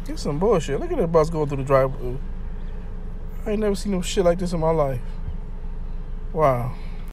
It's some bullshit. Look at that bus going through the drive-thru. I ain't never seen no shit like this in my life. Wow.